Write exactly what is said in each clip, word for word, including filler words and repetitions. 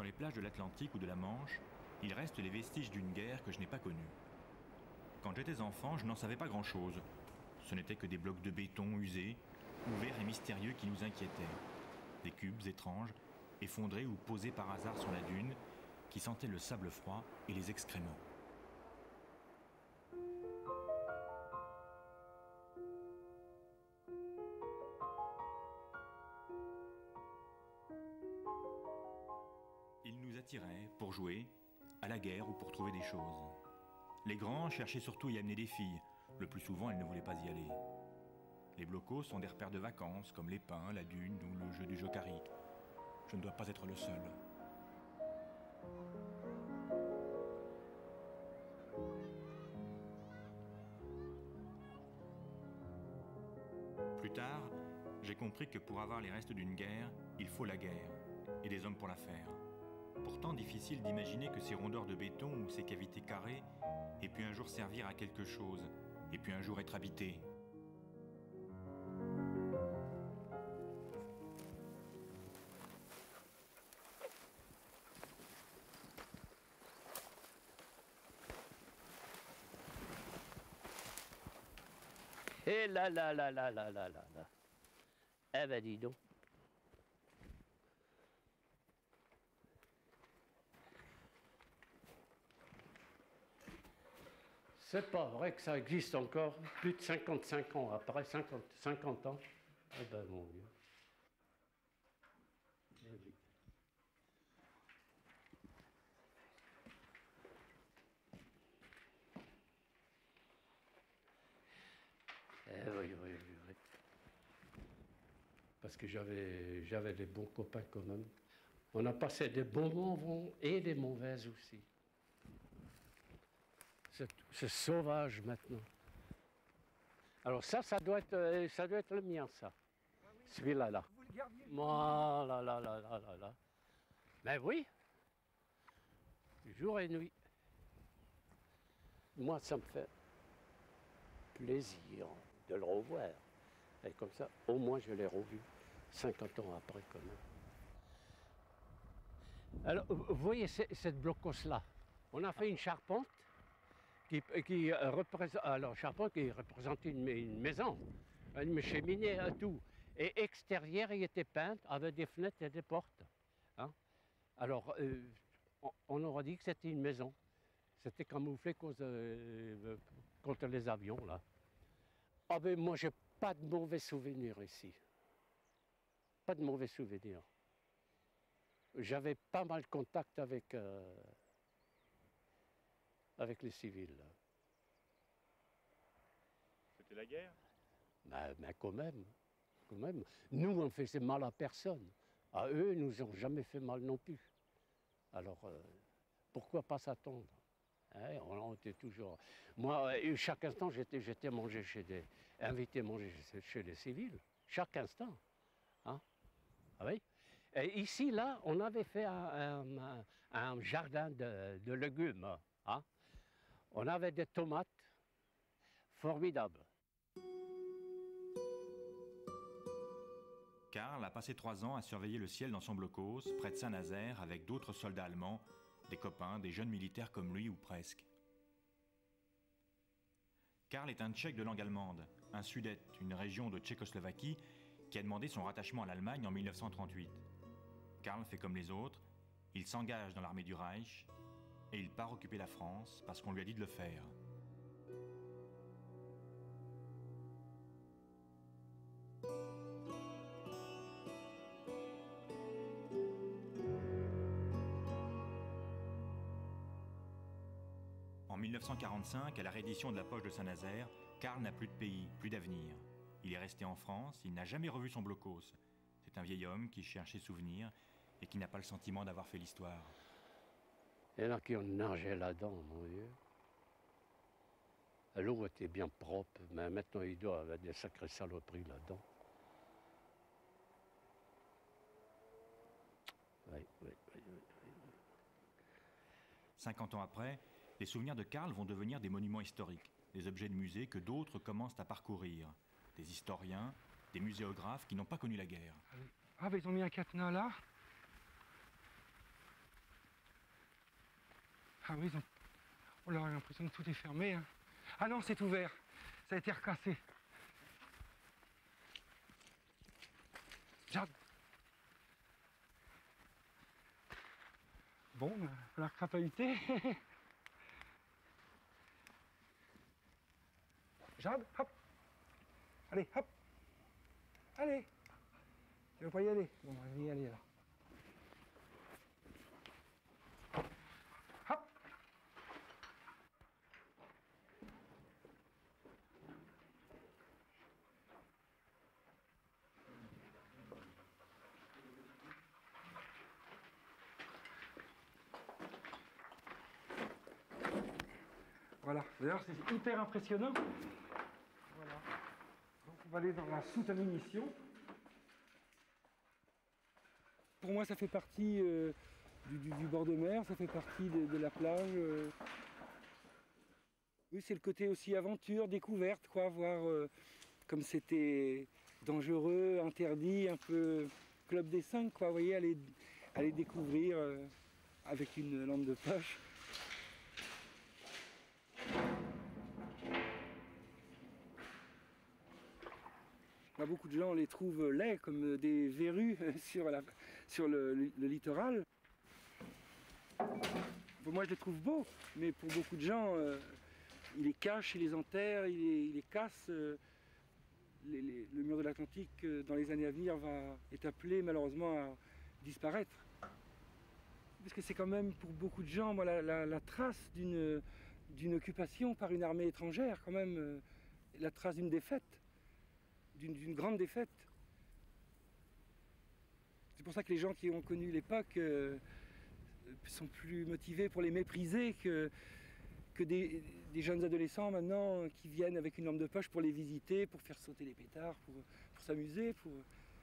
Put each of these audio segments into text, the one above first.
Sur les plages de l'Atlantique ou de la Manche, il reste les vestiges d'une guerre que je n'ai pas connue. Quand j'étais enfant, je n'en savais pas grand-chose. Ce n'étaient que des blocs de béton usés, ouverts et mystérieux qui nous inquiétaient. Des cubes étranges, effondrés ou posés par hasard sur la dune, qui sentaient le sable froid et les excréments. Ils nous attiraient pour jouer, à la guerre ou pour trouver des choses. Les grands cherchaient surtout à y amener des filles. Le plus souvent, elles ne voulaient pas y aller. Les blocos sont des repères de vacances, comme les pins, la dune ou le jeu du jokari. Je ne dois pas être le seul. Plus tard, j'ai compris que pour avoir les restes d'une guerre, il faut la guerre, et des hommes pour la faire. Pourtant difficile d'imaginer que ces rondeurs de béton ou ces cavités carrées aient pu un jour servir à quelque chose, et puis un jour être habitées. Et là, là, là, là, là, là, là, là. Eh ben dis donc. C'est pas vrai que ça existe encore, plus de cinquante-cinq ans après, cinquante, cinquante ans. Eh ben mon Dieu. Eh oui, oui, oui, oui. Parce que j'avais, j'avais des bons copains quand même. On a passé des bons moments et des mauvais aussi. C'est, c'est sauvage maintenant. Alors ça, ça doit être, ça doit être le mien, ça. Celui-là, là. Vous le gardiez? Oh là là là là là là. Mais oui. Jour et nuit. Moi, ça me fait plaisir de le revoir. Et comme ça, au moins, je l'ai revu cinquante ans après, quand même. Alors, vous voyez cette blocos-là. On a fait une charpente qui, qui représente, alors charpente qui représente une, une maison, une cheminée et tout. Et extérieur, il était peint avec des fenêtres et des portes. Hein? Alors, euh, on, on aurait dit que c'était une maison. C'était camouflé cause, euh, contre les avions, là. Ah ben moi, j'ai pas de mauvais souvenirs ici. Pas de mauvais souvenirs. J'avais pas mal de contact avec, euh, avec les civils. C'était la guerre? Ben, ben quand même, quand même. Nous, on faisait mal à personne. À eux, ils nous ont jamais fait mal non plus. Alors, euh, pourquoi pas s'attendre? Hein, on, on était toujours... Moi, chaque instant, j'étais, j'étais mangé chez des... invité manger chez les civils. Chaque instant. Hein? Ah oui? Et ici, là, on avait fait un, un, un jardin de, de légumes. Hein? On avait des tomates formidables. Karl a passé trois ans à surveiller le ciel dans son blocos, près de Saint-Nazaire, avec d'autres soldats allemands, des copains, des jeunes militaires comme lui ou presque. Karl est un Tchèque de langue allemande, un Sudète, une région de Tchécoslovaquie qui a demandé son rattachement à l'Allemagne en mille neuf cent trente-huit. Karl fait comme les autres, il s'engage dans l'armée du Reich et il part occuper la France parce qu'on lui a dit de le faire. En mille neuf cent quarante-cinq, à la reddition de la poche de Saint-Nazaire, Karl n'a plus de pays, plus d'avenir. Il est resté en France, il n'a jamais revu son blocos. C'est un vieil homme qui cherche ses souvenirs et qui n'a pas le sentiment d'avoir fait l'histoire. Il y en a qui ont nagé là-dedans, mon Dieu. L'eau était bien propre, mais maintenant il doit avoir des sacrées saloperies là-dedans. Oui, oui, oui, oui, oui. cinquante ans après, les souvenirs de Karl vont devenir des monuments historiques, des objets de musée que d'autres commencent à parcourir. Des historiens, des muséographes qui n'ont pas connu la guerre. Ah, mais ils ont mis un cadenas là? Ah oui, ils ont... Oh là, j'ai l'impression que tout est fermé. Hein. Ah non, c'est ouvert. Ça a été recassé. Jade. Bon, il va falloir crapahuter. Jade, hop. Allez, hop. Allez. Tu veux pas y aller? Bon, on va y aller là. Hop. Voilà, d'ailleurs c'est hyper impressionnant. Voilà. Donc on va aller dans la soute à munitions. Pour moi ça fait partie euh, du, du, du bord de mer, ça fait partie de, de la plage. Euh. Oui, c'est le côté aussi aventure, découverte, quoi, voir euh, comme c'était dangereux, interdit, un peu club des cinq, quoi, vous voyez, aller, aller découvrir euh, avec une lampe de poche. Beaucoup de gens les trouvent laids comme des verrues sur, la, sur le, le, le littoral. Pour moi je les trouve beaux, mais pour beaucoup de gens, euh, ils les cachent, ils les enterrent, ils les, ils les cassent. Euh, les, les, le mur de l'Atlantique, euh, dans les années à venir, va, est appelé malheureusement à disparaître. Parce que c'est quand même pour beaucoup de gens moi, la, la, la trace d'une d'une occupation par une armée étrangère, quand même, euh, la trace d'une défaite. D'une grande défaite. C'est pour ça que les gens qui ont connu l'époque euh, sont plus motivés pour les mépriser que, que des, des jeunes adolescents maintenant qui viennent avec une lampe de poche pour les visiter, pour faire sauter les pétards, pour, pour s'amuser. Pour...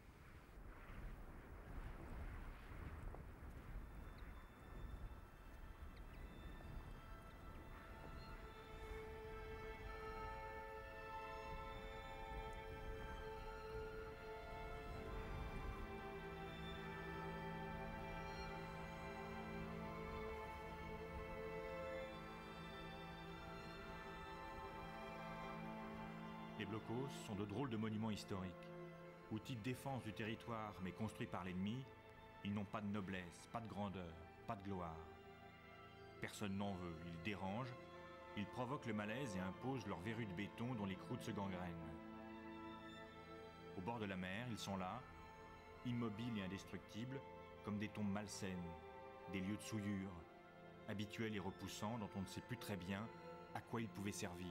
Les blocos sont de drôles de monuments historiques. Outils de défense du territoire mais construits par l'ennemi, ils n'ont pas de noblesse, pas de grandeur, pas de gloire. Personne n'en veut, ils dérangent, ils provoquent le malaise et imposent leurs verrues de béton dont les croûtes se gangrènent. Au bord de la mer, ils sont là, immobiles et indestructibles, comme des tombes malsaines, des lieux de souillure, habituels et repoussants dont on ne sait plus très bien à quoi ils pouvaient servir.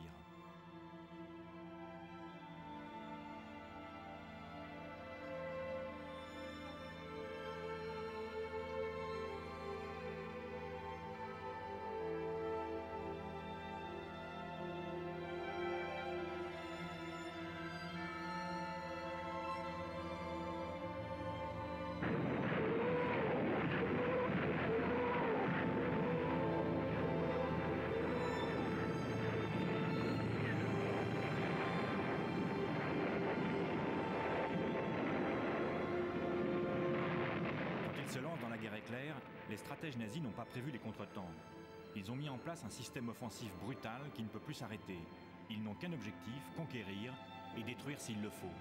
Les stratèges nazis n'ont pas prévu les contretemps. Ils ont mis en place un système offensif brutal qui ne peut plus s'arrêter. Ils n'ont qu'un objectif, conquérir et détruire s'il le faut.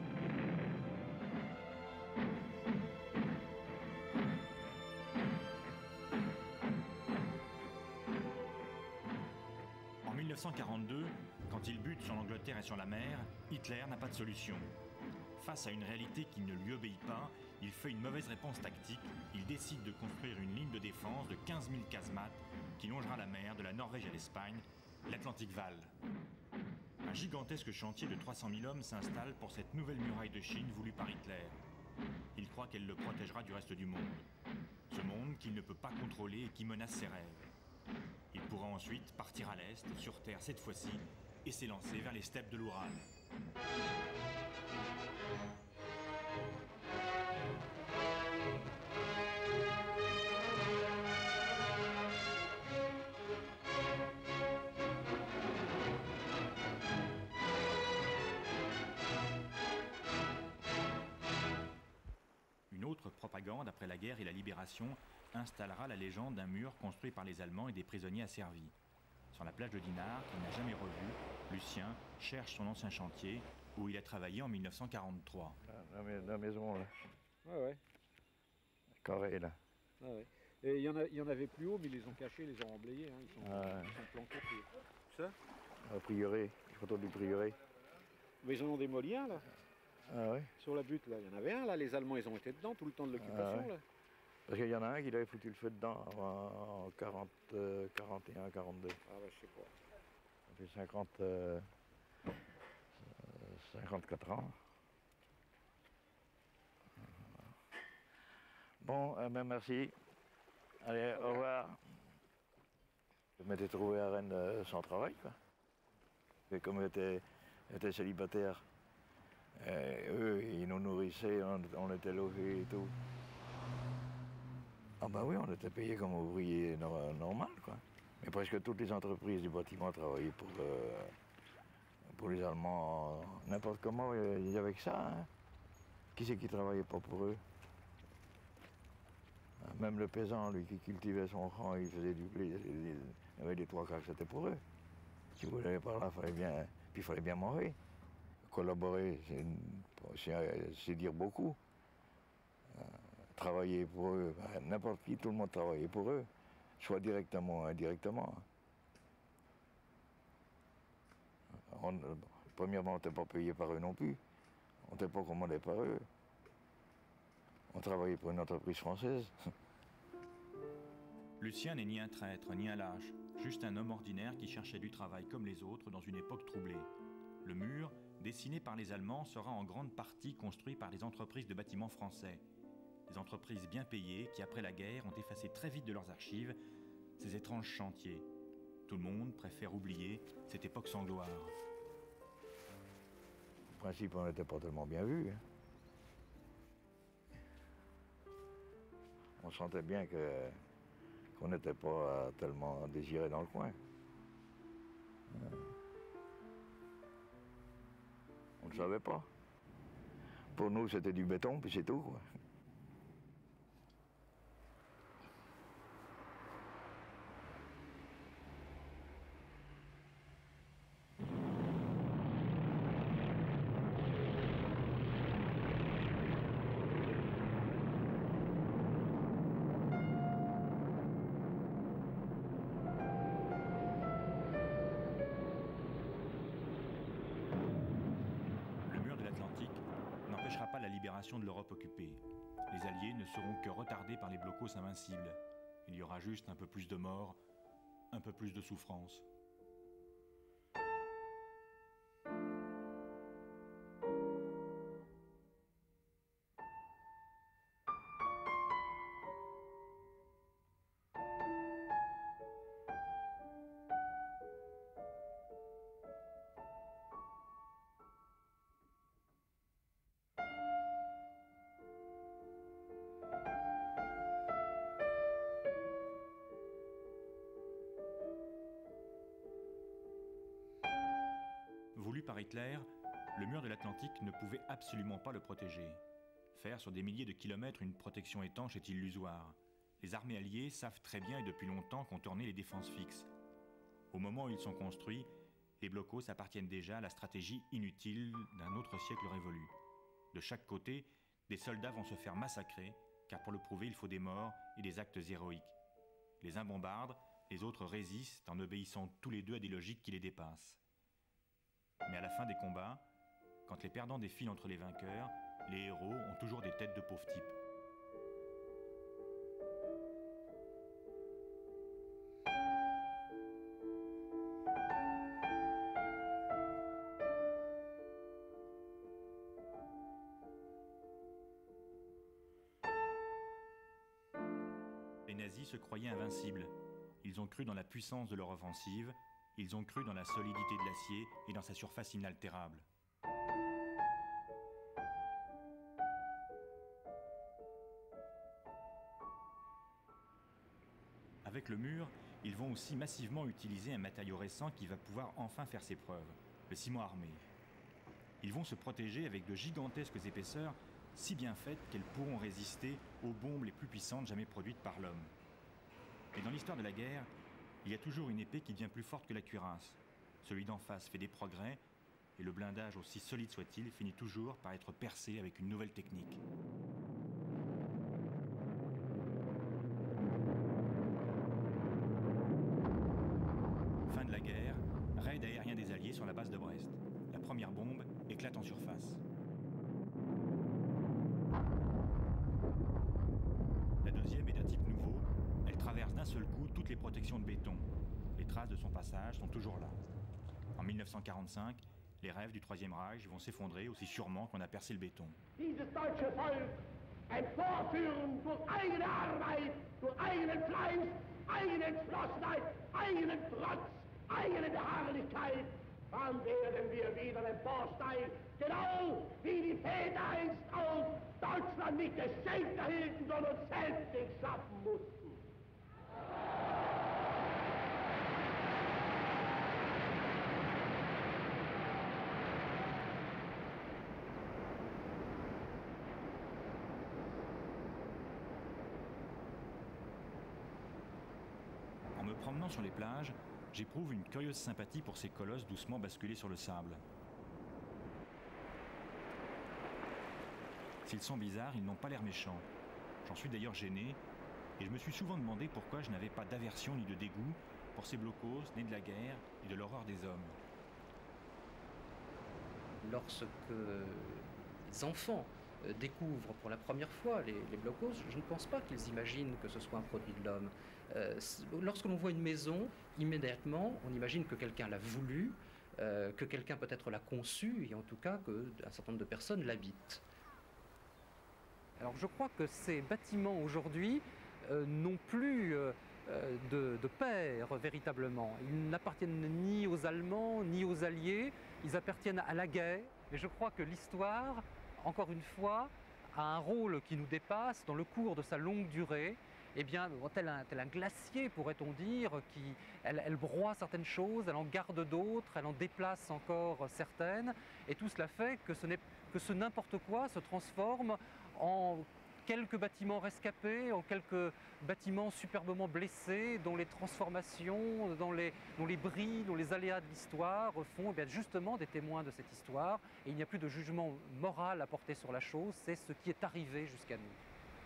En mille neuf cent quarante-deux, quand il bute sur l'Angleterre et sur la mer, Hitler n'a pas de solution. Face à une réalité qui ne lui obéit pas, il fait une mauvaise réponse tactique. Il décide de construire une ligne de défense de quinze mille casemates qui longera la mer de la Norvège à l'Espagne, l'Atlantic Wall. Un gigantesque chantier de trois cent mille hommes s'installe pour cette nouvelle muraille de Chine voulue par Hitler. Il croit qu'elle le protégera du reste du monde. Ce monde qu'il ne peut pas contrôler et qui menace ses rêves. Il pourra ensuite partir à l'est, sur terre cette fois-ci, et s'élancer vers les steppes de l'Oural. Une Une autre propagande après la guerre et la libération installera la légende d'un mur construit par les Allemands et des prisonniers asservis. Sur la plage de Dinard, qu'il n'a jamais revu, Lucien cherche son ancien chantier où il a travaillé en mille neuf cent quarante-trois. La, la, la maison, là. Ouais, ouais. Carré, là. Ah ouais. Et il y, en a, il y en avait plus haut, mais ils les ont cachés, ils les ont emblayés. Hein. Ils, sont, Ah. ils sont planqués. Plus. Ça Au prieuré, les photos du prieuré. Mais ils en ont démoli un, là. Ah ouais. Sur la butte, là. Il y en avait un, là. Les Allemands, ils ont été dedans tout le temps de l'occupation, Ah ouais. là. Parce qu'il y en a un qui avait foutu le feu dedans en, en quarante, euh, quarante et un, quarante-deux. Ah ouais, je sais pas. Ça fait cinquante, euh, euh, cinquante-quatre ans. Bon, euh, ben merci. Allez, au revoir. Je m'étais trouvé à Rennes euh, sans travail, quoi. Et comme j'étais j'étais célibataire, et eux, ils nous nourrissaient, on, on était logés et tout. Ah ben oui, on était payés comme ouvriers no- normal, quoi. Mais presque toutes les entreprises du bâtiment travaillaient pour, euh, pour les Allemands, n'importe comment, il y avait que ça. Hein. Qui c'est qui travaillait pas pour eux? Même le paysan, lui, qui cultivait son champ, il faisait du blé, il y avait des trois quarts que c'était pour eux. Si vous voulez par là, fallait bien, puis il fallait bien manger. Collaborer, c'est dire beaucoup. Euh, travailler pour eux, ben, n'importe qui, tout le monde travaillait pour eux, soit directement ou indirectement. On, premièrement, on n'était pas payé par eux non plus. On n'était pas commandé par eux. On travaillait pour une entreprise française. Lucien n'est ni un traître, ni un lâche, juste un homme ordinaire qui cherchait du travail comme les autres dans une époque troublée. Le mur, dessiné par les Allemands, sera en grande partie construit par les entreprises de bâtiments français. Des entreprises bien payées qui, après la guerre, ont effacé très vite de leurs archives ces étranges chantiers. Tout le monde préfère oublier cette époque sans gloire. En principe, on n'était pas tellement bien vus. Hein. On sentait bien que, qu'on n'était pas euh, tellement désiré dans le coin. Euh, on ne savait pas. Pour nous, c'était du béton, puis c'est tout, quoi. La libération de l'Europe occupée. Les Alliés ne seront que retardés par les blocos invincibles. Il y aura juste un peu plus de morts, un peu plus de souffrance. Voulu par Hitler, le mur de l'Atlantique ne pouvait absolument pas le protéger. Faire sur des milliers de kilomètres une protection étanche est illusoire. Les armées alliées savent très bien et depuis longtemps contourner les défenses fixes. Au moment où ils sont construits, les blocos appartiennent déjà à la stratégie inutile d'un autre siècle révolu. De chaque côté, des soldats vont se faire massacrer, car pour le prouver, il faut des morts et des actes héroïques. Les uns bombardent, les autres résistent en obéissant tous les deux à des logiques qui les dépassent. Mais à la fin des combats, quand les perdants défilent entre les vainqueurs, les héros ont toujours des têtes de pauvres types. Les nazis se croyaient invincibles. Ils ont cru dans la puissance de leur offensive. Ils ont cru dans la solidité de l'acier et dans sa surface inaltérable. Avec le mur, ils vont aussi massivement utiliser un matériau récent qui va pouvoir enfin faire ses preuves, le ciment armé. Ils vont se protéger avec de gigantesques épaisseurs si bien faites qu'elles pourront résister aux bombes les plus puissantes jamais produites par l'homme. Mais dans l'histoire de la guerre, il y a toujours une épée qui devient plus forte que la cuirasse. Celui d'en face fait des progrès, et le blindage, aussi solide soit-il, finit toujours par être percé avec une nouvelle technique. Fin de la guerre, raid aérien des Alliés sur la base de Brest. La première bombe éclate en surface. La deuxième est d'un type nouveau. Elle traverse d'un seul coup toutes les protections de béton. Les traces de son passage sont toujours là. En mille neuf cent quarante-cinq, les rêves du Troisième Reich vont s'effondrer aussi sûrement qu'on a percé le béton. Dieses deutsche Volk emporführen durch eigene Arbeit, durch eigenen Fleiß, eigene Entschlossenheit, eigenen Trotz, eigene Beharrlichkeit, dann werden wir wieder emporsteigen, genau wie die Väter einst auch Deutschland nicht des Selbst erhielten, sondern selbst sich schaffen mussten. En me promenant sur les plages, j'éprouve une curieuse sympathie pour ces colosses doucement basculés sur le sable. S'ils sont bizarres, ils n'ont pas l'air méchants. J'en suis d'ailleurs gêné, et je me suis souvent demandé pourquoi je n'avais pas d'aversion ni de dégoût pour ces blocos nés de la guerre et de l'horreur des hommes. Lorsque les enfants découvrent pour la première fois les, les blocos, je ne pense pas qu'ils imaginent que ce soit un produit de l'homme. Euh, lorsque l'on voit une maison, immédiatement, on imagine que quelqu'un l'a voulu, euh, que quelqu'un peut-être l'a conçu, et en tout cas qu'un certain nombre de personnes l'habitent. Alors je crois que ces bâtiments aujourd'hui euh, n'ont plus euh, de, de père véritablement. Ils n'appartiennent ni aux Allemands, ni aux Alliés, ils appartiennent à la guerre. Et je crois que l'histoire, encore une fois, a un rôle qui nous dépasse dans le cours de sa longue durée. Eh bien, tel un, tel un glacier, pourrait-on dire, qui, elle, elle broie certaines choses, elle en garde d'autres, elle en déplace encore certaines, et tout cela fait que ce, n'est, que ce n'importe quoi se transforme en quelques bâtiments rescapés, en quelques bâtiments superbement blessés, dont les transformations, dont les, dont les bris, dont les aléas de l'histoire font eh bien, justement des témoins de cette histoire, et il n'y a plus de jugement moral à porter sur la chose, c'est ce qui est arrivé jusqu'à nous.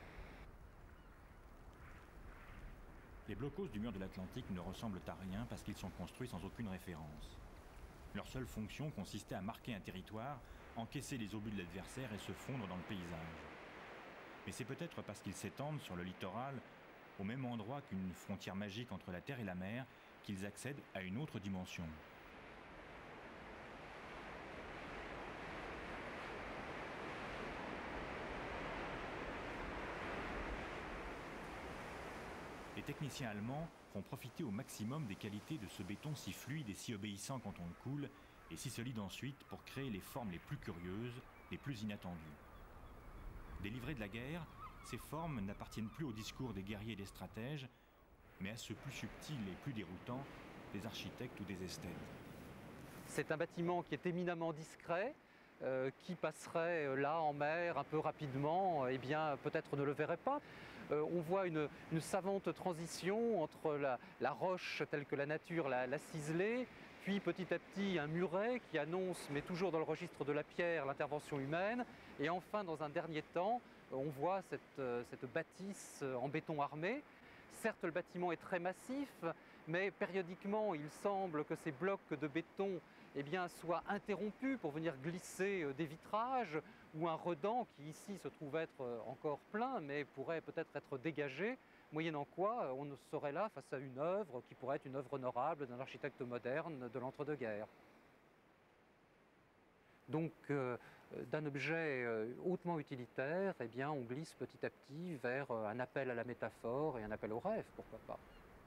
Les blocos du mur de l'Atlantique ne ressemblent à rien parce qu'ils sont construits sans aucune référence. Leur seule fonction consistait à marquer un territoire, encaisser les obus de l'adversaire et se fondre dans le paysage. Mais c'est peut-être parce qu'ils s'étendent sur le littoral, au même endroit qu'une frontière magique entre la terre et la mer, qu'ils accèdent à une autre dimension. Les techniciens allemands font profiter au maximum des qualités de ce béton si fluide et si obéissant quand on le coule, et si solide ensuite pour créer les formes les plus curieuses, les plus inattendues. Délivrés de la guerre, ces formes n'appartiennent plus au discours des guerriers et des stratèges, mais à ceux plus subtils et plus déroutants, des architectes ou des esthètes. C'est un bâtiment qui est éminemment discret, euh, qui passerait là en mer un peu rapidement, eh bien peut-être ne le verrait pas. Euh, on voit une, une savante transition entre la, la roche telle que la nature l'a, l'a ciselée, puis petit à petit un muret qui annonce, mais toujours dans le registre de la pierre, l'intervention humaine, et enfin dans un dernier temps, on voit cette, cette bâtisse en béton armé. Certes, le bâtiment est très massif, mais périodiquement, il semble que ces blocs de béton eh bien, soient interrompus pour venir glisser des vitrages, ou un redent qui ici se trouve être encore plein, mais pourrait peut-être être dégagé, moyennant quoi on serait là face à une œuvre qui pourrait être une œuvre honorable d'un architecte moderne de l'entre-deux-guerres. Donc, euh, d'un objet euh, hautement utilitaire, eh bien, on glisse petit à petit vers euh, un appel à la métaphore et un appel au rêve, pourquoi pas.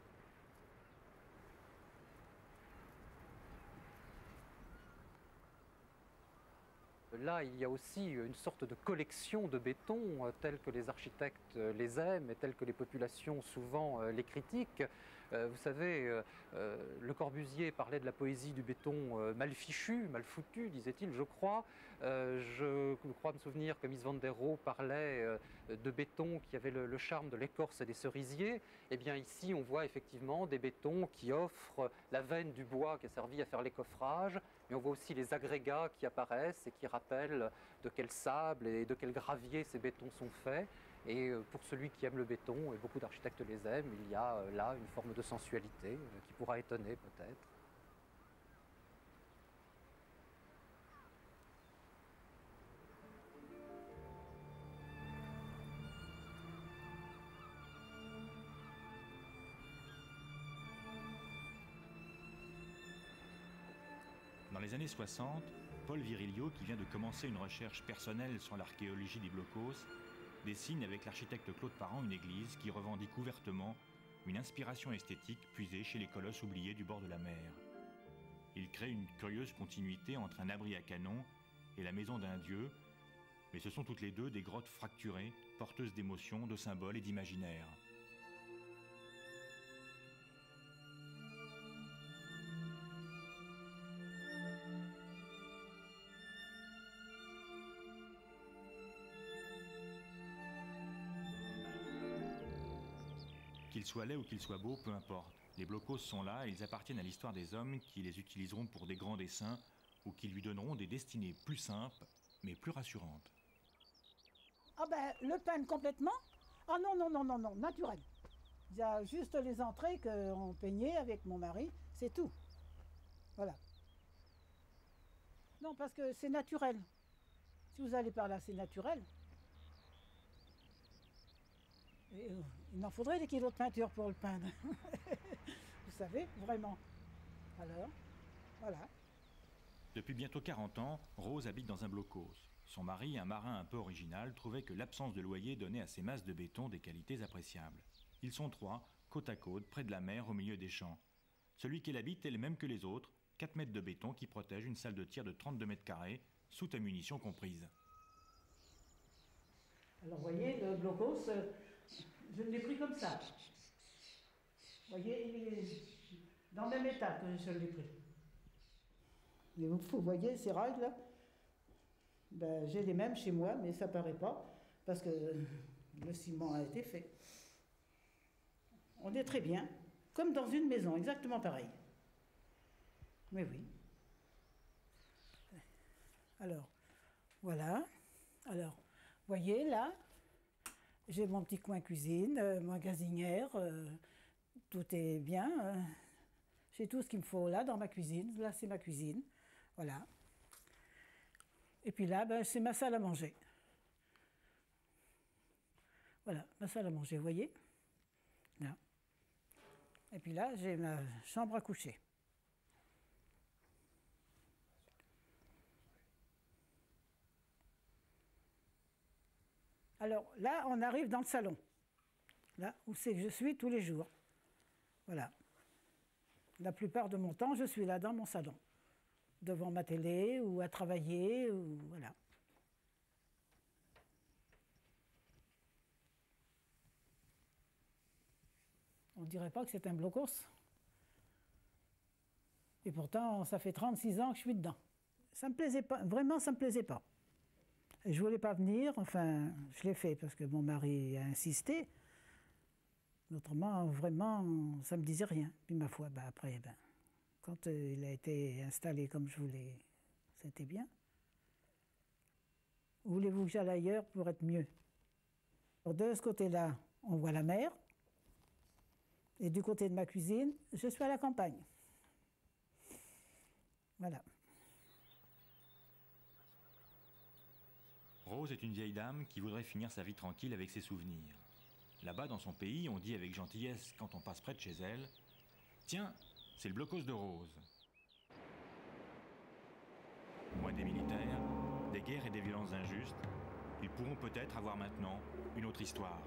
Là, il y a aussi une sorte de collection de béton, euh, telle que les architectes les aiment et telle que les populations souvent euh, les critiquent. Euh, vous savez, euh, euh, Le Corbusier parlait de la poésie du béton euh, mal fichu, mal foutu, disait-il, je crois. Euh, je crois me souvenir que Mies van der Rohe parlait euh, de béton qui avait le, le charme de l'écorce et des cerisiers. Eh bien ici, on voit effectivement des bétons qui offrent la veine du bois qui a servi à faire les coffrages, mais on voit aussi les agrégats qui apparaissent et qui rappellent de quel sable et de quel gravier ces bétons sont faits. Et euh, pour celui qui aime le béton, et beaucoup d'architectes les aiment, il y a euh, là une forme de sensualité euh, qui pourra étonner peut-être. Dans les années soixante, Paul Virilio, qui vient de commencer une recherche personnelle sur l'archéologie des blocos, dessine avec l'architecte Claude Parent une église qui revendique ouvertement une inspiration esthétique puisée chez les colosses oubliés du bord de la mer. Il crée une curieuse continuité entre un abri à canon et la maison d'un dieu, mais ce sont toutes les deux des grottes fracturées, porteuses d'émotions, de symboles et d'imaginaires. Qu'ils soient laids ou qu'ils soient beaux, peu importe. Les blocos sont là et ils appartiennent à l'histoire des hommes qui les utiliseront pour des grands dessins ou qui lui donneront des destinées plus simples, mais plus rassurantes. Ah ben, le peindre complètement? Ah non, non, non, non, non, naturel. Il y a juste les entrées qu'on peignait avec mon mari, c'est tout. Voilà. Non, parce que c'est naturel. Si vous allez par là, c'est naturel. Et, euh, il en faudrait des kilos de peinture pour le peindre. Vous savez, vraiment. Alors, voilà. Depuis bientôt quarante ans, Rose habite dans un blocos. Son mari, un marin un peu original, trouvait que l'absence de loyer donnait à ces masses de béton des qualités appréciables. Ils sont trois, côte à côte, près de la mer, au milieu des champs. Celui qui l'habite est le même que les autres, quatre mètres de béton qui protège une salle de tir de trente-deux mètres carrés, sous ta munition comprise. Alors, vous voyez, le blocos, euh, je l'ai pris comme ça. Vous voyez, il est dans le même état que je l'ai pris. Et vous, vous voyez ces rails là, ben, j'ai les mêmes chez moi, mais ça ne paraît pas, parce que le ciment a été fait. On est très bien, comme dans une maison, exactement pareil. Mais oui. Alors, voilà. Alors, vous voyez là, j'ai mon petit coin cuisine, euh, magasinière, euh, tout est bien. Euh, j'ai tout ce qu'il me faut là dans ma cuisine. Là, c'est ma cuisine. Voilà. Et puis là, ben, c'est ma salle à manger. Voilà, ma salle à manger, vous voyez? Là. Et puis là, j'ai ma chambre à coucher. Alors là, on arrive dans le salon. Là où c'est que je suis tous les jours. Voilà. La plupart de mon temps, je suis là dans mon salon. Devant ma télé ou à travailler, ou voilà. On ne dirait pas que c'est un blocos. Et pourtant, ça fait trente-six ans que je suis dedans. Ça me plaisait pas, vraiment, ça me plaisait pas. Et je voulais pas venir, enfin, je l'ai fait parce que mon mari a insisté. Autrement, vraiment, ça me disait rien. Puis ma foi, ben, après, ben, quand euh, il a été installé comme je voulais, c'était bien. Où voulez-vous que j'aille ailleurs pour être mieux? Alors, de ce côté-là, on voit la mer. Et du côté de ma cuisine, je suis à la campagne. Voilà. Rose est une vieille dame qui voudrait finir sa vie tranquille avec ses souvenirs. Là-bas, dans son pays, on dit avec gentillesse, quand on passe près de chez elle, « Tiens, c'est le blocos de Rose ». Moins des militaires, des guerres et des violences injustes, ils pourront peut-être avoir maintenant une autre histoire.